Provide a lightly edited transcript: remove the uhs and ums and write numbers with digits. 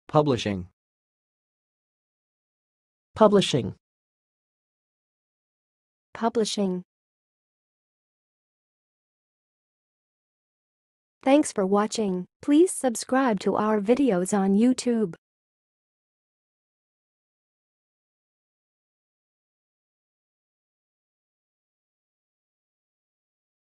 Publishing. Publishing. Publishing. Thanks for watching. Please subscribe to our videos on YouTube.